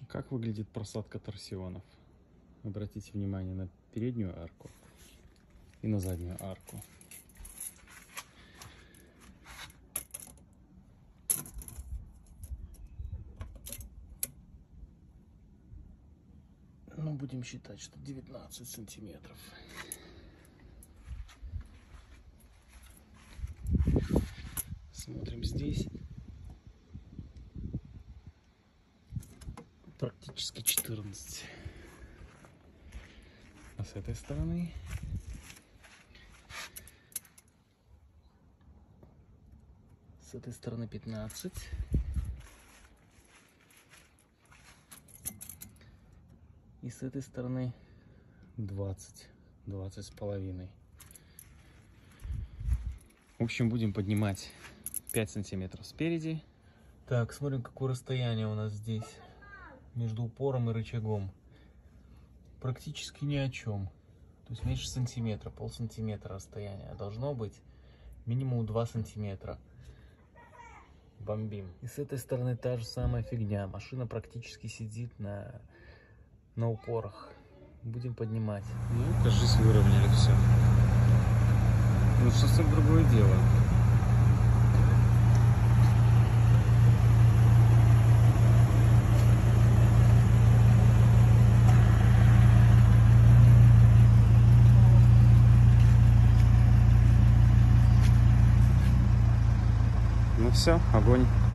Как выглядит просадка торсионов? Обратите внимание на переднюю арку и на заднюю арку. Ну, будем считать, что 19 сантиметров. Смотрим здесь. Практически 14. А с этой стороны с этой стороны 15. И с этой стороны 20 с половиной. В общем, будем поднимать 5 сантиметров спереди. Так, смотрим, какое расстояние у нас здесь между упором и рычагом. Практически ни о чем. То есть меньше сантиметра, полсантиметра расстояния. Должно быть минимум 2 сантиметра. Бомбим. И с этой стороны та же самая фигня. Машина практически сидит на упорах. Будем поднимать. Ну, кажись, выровняли все. Ну, совсем другое дело. Ну все, огонь.